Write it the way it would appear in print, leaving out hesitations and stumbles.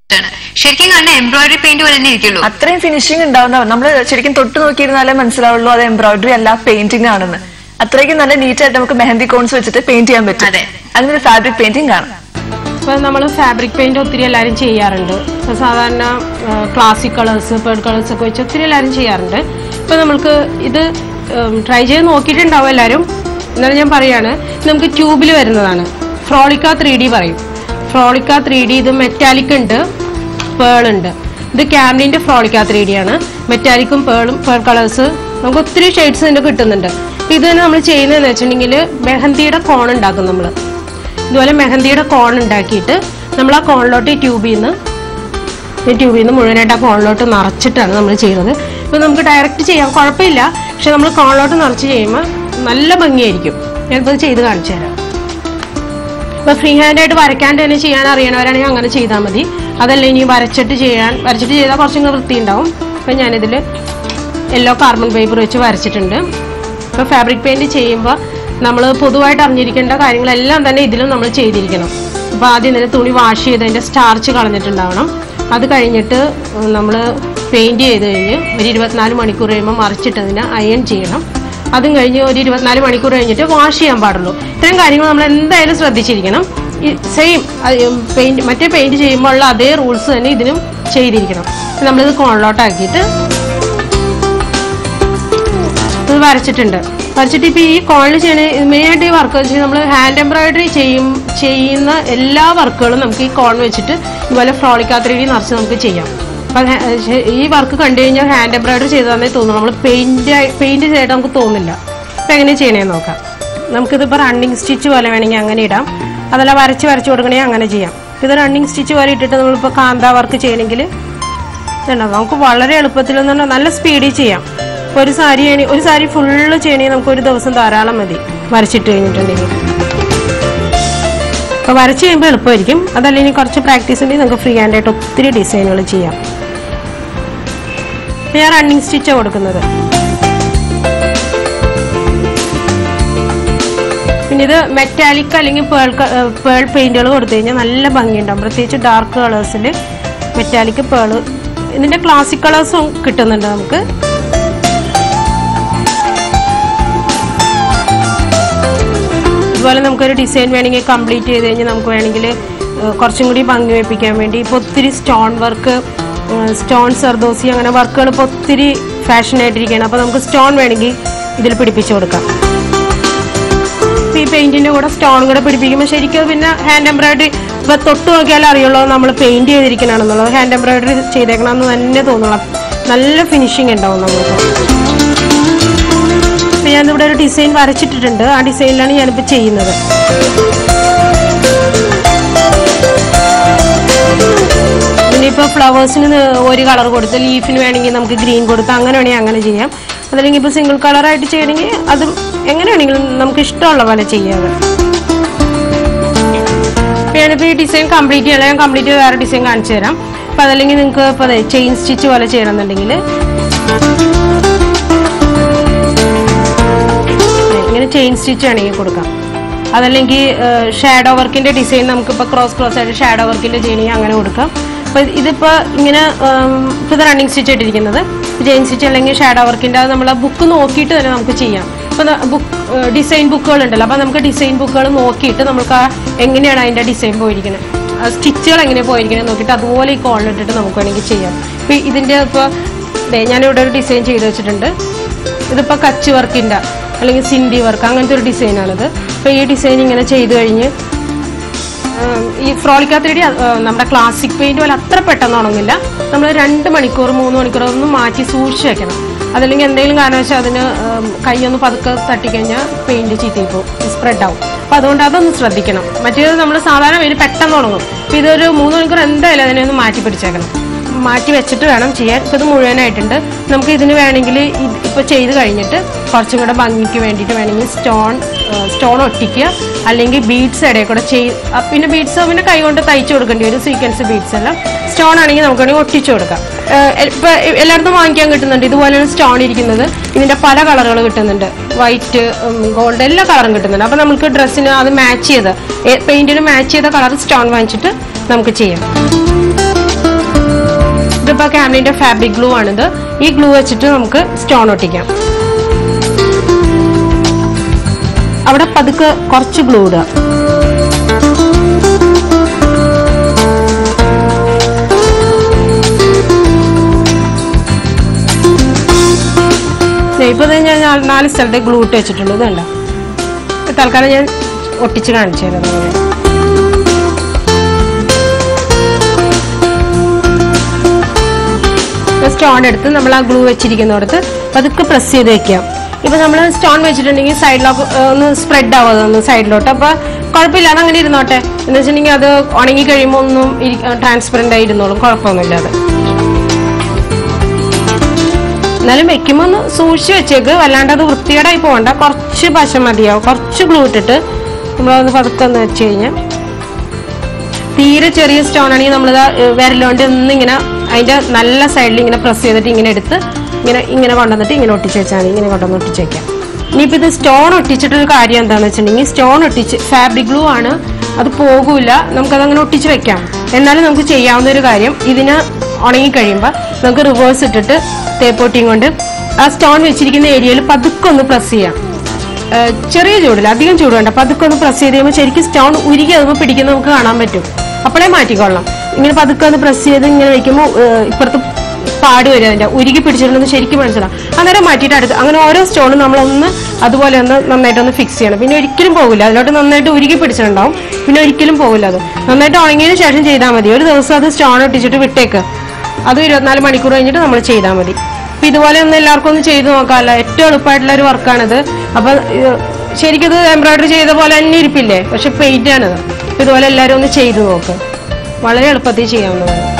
ശരിക്കും കാണുന്ന embroidery paint പോലെ തന്നെ ഇരിക്കുള്ളൂ. അത്രയും ഫിനിഷിംഗ് ഉണ്ടാവുന്ന നമ്മൾ ശരിക്കും തൊട്ട് നോക്കിയിരുന്നാലേ മനസ്സിലാവുള്ളൂ അത് എംബ്രോയിഡറി അല്ല പെയിന്റിംഗ് ആണെന്ന്. അത്രയ്ക്കും നല്ല നീറ്റായിട്ട് നമുക്ക് മെഹന്തി കോൺസ് വെച്ചിട്ട് പെയിന്റ് ചെയ്യാൻ പറ്റും. അങ്ങനെ ഫാബ്രിക് പെയിന്റിംഗ് ആണ്. ഇപ്പൊ നമ്മൾ ഫാബ്രിക് പെയിന്റ് ഒത്തിരി എല്ലാവരും ചെയ്യാറുണ്ട്. ഇപ്പൊ സാധാരണ ക്ലാസിക് കളേഴ്സ്, പേർഡ് കളേഴ്സ് ഒക്കെ വെച്ച് ഒത്തിരി എല്ലാവരും ചെയ്യാറുണ്ട്. ഇപ്പൊ നമുക്ക് ഇത് ട്രൈ ചെയ്ത് നോക്കിയിട്ടുണ്ടാവും എല്ലാവരും. എന്നാലും ഞാൻ പറയാണ്, നമുക്ക് ട്യൂബിൽ വരുന്നതാണ്. ഫ്രോളിക്ക 3D പറയും. ഫ്രോളിക്ക 3D ഇത് മെറ്റാലിക് ഉണ്ട്, പേൾ ഉണ്ട്. ഇത് ക്യാമലിന്റെ ഫ്രോളിക്ക 3D ആണ്. മെറ്റാലിക്കും പേളും പേൾ കളേഴ്സ് നമുക്ക് ഒത്തിരി ഷെയ്ഡ്സ് ഇതിന്റെ കിട്ടുന്നുണ്ട്. ഇത് തന്നെ നമ്മൾ ചെയ്യുന്നതെന്ന് വെച്ചിട്ടുണ്ടെങ്കിൽ മെഹന്തിയുടെ കോൺ ഉണ്ടാക്കും. നമ്മൾ ഇതുപോലെ മെഹന്തിയുടെ കോൺ ഉണ്ടാക്കിയിട്ട് നമ്മൾ ആ കോണിലോട്ട് ഈ ട്യൂബിൽ നിന്ന് മുഴുവനായിട്ട് ആ കോണിലോട്ട് നിറച്ചിട്ടാണ് നമ്മൾ ചെയ്യുന്നത്. ഇപ്പം നമുക്ക് ഡയറക്റ്റ് ചെയ്യാം, കുഴപ്പമില്ല. പക്ഷെ നമ്മൾ കോണിലോട്ട് നിറച്ച് ചെയ്യുമ്പോൾ നല്ല ഭംഗിയായിരിക്കും. ഞാനിപ്പോൾ ചെയ്ത് കാണിച്ചു തരാം. ഇപ്പോൾ ഫ്രീ ഹാൻഡായിട്ട് വരയ്ക്കാണ്ട് തന്നെ ചെയ്യാൻ അറിയണവരാണെങ്കിൽ അങ്ങനെ ചെയ്താൽ മതി. അതല്ല ഇനി വരച്ചിട്ട് ചെയ്താൽ കുറച്ചും കൂടെ വൃത്തി ഉണ്ടാവും. അപ്പം ഞാനിതിൽ യെല്ലോ കാർബൺ പേപ്പർ വെച്ച് വരച്ചിട്ടുണ്ട്. ഇപ്പോൾ ഫാബ്രിക് പെയിൻറ് ചെയ്യുമ്പോൾ നമ്മൾ പൊതുവായിട്ട് അറിഞ്ഞിരിക്കേണ്ട കാര്യങ്ങളെല്ലാം തന്നെ ഇതിലും നമ്മൾ ചെയ്തിരിക്കണം. അപ്പോൾ ആദ്യം തന്നെ തുണി വാഷ് ചെയ്ത് അതിൻ്റെ സ്റ്റാർച്ച് കളഞ്ഞിട്ടുണ്ടാവണം. അത് കഴിഞ്ഞിട്ട് നമ്മൾ പെയിൻറ് ചെയ്ത് കഴിഞ്ഞ് ഒരു 24 മണിക്കൂർ കഴിയുമ്പോൾ മറിച്ചിട്ട് അതിനെ അയൺ ചെയ്യണം. അതും കഴിഞ്ഞ് ഒരു 24 മണിക്കൂർ കഴിഞ്ഞിട്ട് വാഷ് ചെയ്യാൻ പാടുള്ളൂ. ഇത്തരം കാര്യങ്ങൾ നമ്മൾ എന്തായാലും ശ്രദ്ധിച്ചിരിക്കണം. സെയിം മറ്റേ പെയിൻറ് ചെയ്യുമ്പോൾ ഉള്ള അതേ റൂൾസ് തന്നെ ഇതിനും ചെയ്തിരിക്കണം. നമ്മളിത് കോണിലോട്ടാക്കിയിട്ട് ഇത് വരച്ചിട്ട് ഇപ്പോൾ ഈ കോണിൽ ചെയ്യുന്ന മെയിനായിട്ട് ഈ വർക്ക് വെച്ചാൽ നമ്മൾ ഹാൻഡ് എംബ്രോയിഡറി ചെയ്യുന്ന എല്ലാ വർക്കുകളും നമുക്ക് ഈ കോൺ വെച്ചിട്ട് ഇതുപോലെ ഫ്രോളിക്ക 3D നിറച്ച് നമുക്ക് ചെയ്യാം. അപ്പം ഈ വർക്ക് കണ്ടു കഴിഞ്ഞാൽ ഹാൻഡ് എംബ്രോയിഡറി ചെയ്തതാണെന്നേ തോന്നുന്നു. നമ്മൾ പെയിൻറ് ചെയ്തിട്ട് നമുക്ക് തോന്നില്ല. അപ്പം എങ്ങനെ ചെയ്യണേന്ന് നോക്കാം. നമുക്കിതിപ്പോൾ റണ്ണിങ് സ്റ്റിച്ച് പോലെ വേണമെങ്കിൽ അങ്ങനെ ഇടാം. അതല്ല വരച്ച് കൊടുക്കണമെങ്കിൽ അങ്ങനെ ചെയ്യാം. ഇത് റണ്ണിങ് സ്റ്റിച്ച് പോലെ ഇട്ടിട്ട് നമ്മളിപ്പോൾ കാന്ത വർക്ക് ചെയ്യണമെങ്കിൽ ഇതുണ്ടാവും. നമുക്ക് വളരെ എളുപ്പത്തിൽ നല്ല സ്പീഡിൽ ചെയ്യാം. ഒരു സാരി ഫുള്ള് ചെയ്യണമെങ്കിൽ നമുക്ക് ഒരു ദിവസം ധാരാളം മതി വരച്ചിട്ട് കഴിഞ്ഞിട്ടുണ്ടെങ്കിൽ. അപ്പോൾ വരച്ച് കഴിയുമ്പോൾ എളുപ്പമായിരിക്കും. അതല്ല ഇനി കുറച്ച് പ്രാക്ടീസ് ഉണ്ടെങ്കിൽ നമുക്ക് ഫ്രീ ഹാൻഡായിട്ട് ഒത്തിരി ഡിസൈനുകൾ ചെയ്യാം. ഞാൻ റണ്ണിങ് സ്റ്റിച്ചാണ് കൊടുക്കുന്നത്. പിന്നെ ഇത് മെറ്റാലിക് അല്ലെങ്കിൽ പേൾ പെയിന്റുകൾ കൊടുത്തു കഴിഞ്ഞാൽ നല്ല ഭംഗിയുണ്ടാവും. പ്രത്യേകിച്ച് ഡാർക്ക് കളേഴ്സിൽ മെറ്റാലിക് പേൾ. ഇതിൻ്റെ ക്ലാസിക് കളേഴ്സും കിട്ടുന്നുണ്ട് നമുക്ക്. ഇതുപോലെ നമുക്കൊരു ഡിസൈൻ വേണമെങ്കിൽ കംപ്ലീറ്റ് ചെയ്ത് കഴിഞ്ഞാൽ നമുക്ക് വേണമെങ്കിൽ കുറച്ചും കൂടി ഭംഗി വെപ്പിക്കാൻ വേണ്ടി ഇപ്പോൾ ഒത്തിരി സ്റ്റോൺ വർക്ക്, സ്റ്റോൺ സർദോസി അങ്ങനെ വർക്കുകൾ ഇപ്പോൾ ഒത്തിരി ഫാഷനായിട്ടിരിക്കുകയാണ്. അപ്പോൾ നമുക്ക് സ്റ്റോൺ വേണമെങ്കിൽ ഇതിൽ പിടിപ്പിച്ചു കൊടുക്കാം. ഈ പെയിൻറ്റിൻ്റെ കൂടെ സ്റ്റോൺ കൂടെ പിടിപ്പിക്കുമ്പോൾ ശരിക്കും പിന്നെ ഹാൻഡ് എംബ്രോയിഡറി ഇപ്പോൾ തൊട്ട് നോക്കിയാലും അറിയുള്ളൂ നമ്മൾ പെയിൻറ്റ് ചെയ്തിരിക്കണമെന്നുള്ളത്. ഹാൻഡ് എംബ്രോയിഡറി ചെയ്തേക്കണമെന്ന് തന്നെ തോന്നുള്ളൂ. നല്ല ഫിനിഷിങ് ഉണ്ടാവും നമുക്ക്. അപ്പോൾ ഞാനിവിടെ ഒരു ഡിസൈൻ വരച്ചിട്ടിട്ടുണ്ട്. ആ ഡിസൈനിലാണ് ഞാനിപ്പോൾ ചെയ്യുന്നത്. ഇനിയിപ്പോൾ ഫ്ലവേഴ്സിന് ഒരു കളർ കൊടുത്ത്, ലീഫിന് വേണമെങ്കിൽ നമുക്ക് ഗ്രീൻ കൊടുത്ത് അങ്ങനെ വേണമെങ്കിൽ അങ്ങനെ ചെയ്യാം. അതല്ലെങ്കിൽ ഇപ്പോൾ സിംഗിൾ കളറായിട്ട് ചെയ്യണമെങ്കിൽ അതും എങ്ങനെ വേണമെങ്കിലും നമുക്ക് ഇഷ്ടമുള്ള പോലെ ചെയ്യാതെ. അപ്പോൾ ഞാനിപ്പോൾ ഈ ഡിസൈൻ കംപ്ലീറ്റ് ചെയ്യണം. ഞാൻ കംപ്ലീറ്റ് ചെയ്ത് വേറെ ഡിസൈൻ കാണിച്ചു തരാം. അപ്പോൾ അതല്ലെങ്കിൽ നിങ്ങൾക്ക് ഇപ്പോൾ ചെയിൻ സ്റ്റിച്ച് പോലെ ചെയ്യണമെന്നുണ്ടെങ്കിൽ ഇങ്ങനെ ചെയിൻ സ്റ്റിച്ച് വേണമെങ്കിൽ കൊടുക്കാം. അതല്ലെങ്കിൽ ഷാഡോ വർക്കിൻ്റെ ഡിസൈൻ നമുക്കിപ്പോൾ ക്രോസ് ആയിട്ട് ഷാഡോ വർക്കിൻ്റെ ചെയ്യണമെങ്കിൽ അങ്ങനെ കൊടുക്കാം. അപ്പോൾ ഇതിപ്പോൾ ഇങ്ങനെ ഇപ്പോൾ ഇത് റണ്ണിങ് സ്റ്റിച്ച് ഇട്ടിരിക്കുന്നത് ചെയിൻ സ്റ്റിച്ച് അല്ലെങ്കിൽ ഷാഡോ വർക്കിൻ്റെ അത് നമ്മൾ ബുക്ക് നോക്കിയിട്ട് തന്നെ നമുക്ക് ചെയ്യാം. ഇപ്പോൾ ഡിസൈൻ ബുക്കുകളുണ്ടല്ലോ, അപ്പോൾ നമുക്ക് ഡിസൈൻ ബുക്കുകൾ നോക്കിയിട്ട് നമുക്ക് എങ്ങനെയാണ് അതിൻ്റെ ഡിസൈൻ പോയിരിക്കുന്നത്, സ്റ്റിച്ചുകൾ എങ്ങനെ പോയിരിക്കുന്നത് നോക്കിയിട്ട് അതുപോലെ ഈ കോണിലിട്ടിട്ട് നമുക്ക് വേണമെങ്കിൽ ചെയ്യാം. ഇപ്പോൾ ഇതിൻ്റെ ഇപ്പോൾ ഞാനിവിടെ ഒരു ഡിസൈൻ ചെയ്ത് വെച്ചിട്ടുണ്ട്. ഇതിപ്പോൾ കച്ച് വർക്കിൻ്റെ അല്ലെങ്കിൽ സിൻഡി വർക്ക് അങ്ങനത്തെ ഒരു ഡിസൈനാണിത്. അപ്പോൾ ഈ ഡിസൈൻ ഇങ്ങനെ ചെയ്ത് കഴിഞ്ഞ് ഈ ഫ്രോളിക്ക 3D നമ്മുടെ ക്ലാസിക് പെയിൻറ്റ് പോലെ അത്ര പെട്ടെന്ന് ഉണങ്ങില്ല. നമ്മൾ 2 മണിക്കൂർ 3 മണിക്കൂർ ഒന്ന് മാറ്റി സൂക്ഷിച്ച് വെക്കണം. അതല്ലെങ്കിൽ എന്തെങ്കിലും കാരണവശാൽ അതിന് കൈയൊന്ന് പതുക്കെ തട്ടിക്കഴിഞ്ഞാൽ പെയിൻറ്റ് ചീത്തയിൽ പോകും, സ്പ്രെഡ് ആവും. അപ്പോൾ അതുകൊണ്ട് അതൊന്ന് ശ്രദ്ധിക്കണം. മറ്റേത് നമ്മൾ സാധാരണ വെയിൽ പെട്ടെന്ന് ഉണങ്ങും. അപ്പോൾ ഇതൊരു 3 മണിക്കൂർ എന്തായാലും അതിനെ ഒന്ന് മാറ്റി പിടിച്ചേക്കണം. മാറ്റി വെച്ചിട്ട് വേണം ചെയ്യാൻ. ഇപ്പോൾ ഇത് മുഴുവനായിട്ടുണ്ട്. നമുക്ക് ഇതിന് വേണമെങ്കിൽ ഇപ്പോൾ ചെയ്ത് കഴിഞ്ഞിട്ട് കുറച്ചും കൂടെ ഭംഗിക്ക് വേണ്ടിയിട്ട് വേണമെങ്കിൽ സ്റ്റോൺ ഒട്ടിക്കുക, അല്ലെങ്കിൽ ബീഡ്സ് ഇടയിൽ കൂടെ പിന്നെ ബീഡ്സ് പിന്നെ കൈ കൊണ്ട് തയ്ച്ചു കൊടുക്കേണ്ടി വരും. സീക്വൻസ് ബീഡ്സ് എല്ലാം സ്റ്റോൺ ആണെങ്കിൽ നമുക്ക് വേണമെങ്കിൽ ഒട്ടിച്ചു കൊടുക്കാം. ഇപ്പോൾ എല്ലായിടത്തും വാങ്ങിക്കാൻ കിട്ടുന്നുണ്ട് ഇതുപോലെയാണ് സ്റ്റോൺ ഇരിക്കുന്നത്. ഇതിൻ്റെ പല കളറുകൾ കിട്ടുന്നുണ്ട്, വൈറ്റ്, ഗോൾഡ്, എല്ലാ കളറും കിട്ടുന്നുണ്ട്. അപ്പോൾ നമുക്ക് ഡ്രസ്സിന് അത് മാച്ച് ചെയ്ത് പെയിൻറ്റിന് മാച്ച് ചെയ്ത കളർ സ്റ്റോൺ വാങ്ങിച്ചിട്ട് നമുക്ക് ചെയ്യാം. ഇപ്പൊ ക്യാമലിന്റെ ഫാബ്രിക് ഗ്ലൂ ആണിത്. ഈ ഗ്ലൂ വെച്ചിട്ട് നമുക്ക് സ്റ്റോൺ ഒട്ടിക്കാം. അവിടെ പതുക്കെ കുറച്ച് ഗ്ലൂ ഇടുക. ഇപ്പൊ ഞാൻ 4 സ്ഥലത്തെ ഗ്ലൂ ഇട്ട് വെച്ചിട്ടുണ്ട്. ഇതുണ്ടോ, തൽക്കാലം ഞാൻ ഒട്ടിച്ച് കാണിച്ചു തരാം. സ്റ്റോൺ എടുത്ത് നമ്മൾ ആ ഗ്ലൂ വെച്ചിരിക്കുന്നിടത്ത് പതുക്കെ പ്രസ് ചെയ്ത് വെക്കാം. ഇപ്പൊ നമ്മൾ സ്റ്റോൺ വെച്ചിട്ടുണ്ടെങ്കിൽ സൈഡിലൊക്കെ ഒന്ന് സ്പ്രെഡ് ആവാതെ ഒന്ന് സൈഡിലോട്ട്. അപ്പൊ കുഴപ്പമില്ല, അത് അങ്ങനെ ഇരുന്നോട്ടെ. എന്ന് വെച്ചിട്ടുണ്ടെങ്കിൽ അത് ഉണങ്ങി കഴിയുമ്പോൾ ഒന്നും ട്രാൻസ്പെറന്റ് ആയി ഇരുന്നോളും, കുഴപ്പമൊന്നുമില്ലാതെ. എന്നാലും വെക്കുമ്പോൾ ഒന്ന് സൂക്ഷിച്ച് വെച്ചേക്ക്, വല്ലാണ്ട് അത് വൃത്തികേടായി പോകണ്ട. കുറച്ച് പശ മതിയാവും. കുറച്ച് ഗ്ലൂ ഇട്ടിട്ട് നമ്മളത് പതുക്കെ ഒന്ന് വെച്ച് കഴിഞ്ഞാൽ, തീരെ ചെറിയ സ്റ്റോൺ ആണെങ്കിൽ നമ്മളിത് വിരലുകൊണ്ട് ഒന്നിങ്ങനെ അതിന്റെ നല്ല സൈഡിൽ ഇങ്ങനെ പ്രസ് ചെയ്തിട്ട് ഇങ്ങനെ എടുത്ത് ഇങ്ങനെ കൊണ്ടുവന്നിട്ട് ഇങ്ങനെ ഒട്ടിച്ച് വെച്ചാൽ മതി. ഇങ്ങനെ കൊണ്ടുവന്ന് ഒട്ടിച്ച് വെക്കാം. ഇനിയിപ്പോൾ ഇത് സ്റ്റോൺ ഒട്ടിച്ചിട്ടൊരു കാര്യം എന്താണെന്ന് വെച്ചിട്ടുണ്ടെങ്കിൽ, സ്റ്റോൺ ഒട്ടിച്ച് ഫാബ്രിക് ഗ്ലൂ ആണ്, അത് പോകൂല, നമുക്കതങ്ങനെ ഒട്ടിച്ച് വെക്കാം. എന്നാലും നമുക്ക് ചെയ്യാവുന്ന ഒരു കാര്യം, ഇതിന് ഉണങ്ങിക്കഴിയുമ്പോൾ നമുക്ക് റിവേഴ്സ് ഇട്ടിട്ട് തേപ്പൊട്ടിയും കൊണ്ട് ആ സ്റ്റോൺ വെച്ചിരിക്കുന്ന ഏരിയയിൽ പതുക്കെ ഒന്ന് പ്രസ് ചെയ്യാം. ചെറിയ ചൂടില്ല, അധികം ചൂട് വേണ്ട. പതുക്കെ ഒന്ന് പ്രസ് ചെയ്ത് കഴിയുമ്പോൾ ശരിക്കും സ്റ്റോൺ ഉരുകി അതുമ്പോൾ പിടിക്കുന്നത് നമുക്ക് കാണാൻ പറ്റും. അപ്പോഴേ മാറ്റിക്കൊള്ളാം. ഇങ്ങനെ പതുക്കെ ഒന്ന് പ്രസ് ചെയ്ത് ഇങ്ങനെ വയ്ക്കുമ്പോൾ ഇപ്പുറത്ത് പാട് വരും, അതിന്റെ ഉരുകി പിടിച്ചിട്ടുണ്ടെന്ന് ശരിക്കും മനസ്സിലാവും. അന്നേരം മാറ്റിയിട്ട് അടുത്ത് അങ്ങനെ ഓരോ സ്റ്റോണും നമ്മളൊന്ന് അതുപോലെ ഒന്ന് നന്നായിട്ടൊന്ന് ഫിക്സ് ചെയ്യണം. പിന്നെ ഒരിക്കലും പോകില്ല, അതിലോട്ട് നന്നായിട്ട് ഉരുകി പിടിച്ചിട്ടുണ്ടാവും. പിന്നെ ഒരിക്കലും പോകില്ല. അത് നന്നായിട്ട് ഉണങ്ങിയതിന് ശേഷം ചെയ്താൽ മതി. ഒരു ദിവസം അത് സ്റ്റോൺ ഒട്ടിച്ചിട്ട് വിട്ടേക്ക്, അത് 24 മണിക്കൂർ കഴിഞ്ഞിട്ട് നമ്മൾ ചെയ്താൽ മതി. അപ്പൊ ഇതുപോലെ ഒന്ന് എല്ലാവർക്കും ഒന്ന് ചെയ്ത് നോക്കാമല്ലോ. ഏറ്റവും എളുപ്പമായിട്ടുള്ള ഒരു വർക്കാണിത്. അപ്പൊ ശരിക്കും ഇത് എംബ്രോയിഡറി ചെയ്ത പോലെ തന്നെ ഇരിപ്പില്ലേ, പക്ഷെ പെയിന്റ് ആണിത്. ഇതുപോലെ എല്ലാവരും ഒന്ന് ചെയ്ത് നോക്ക്, വളരെ എളുപ്പത്തിൽ ചെയ്യാവുന്നതാണ്.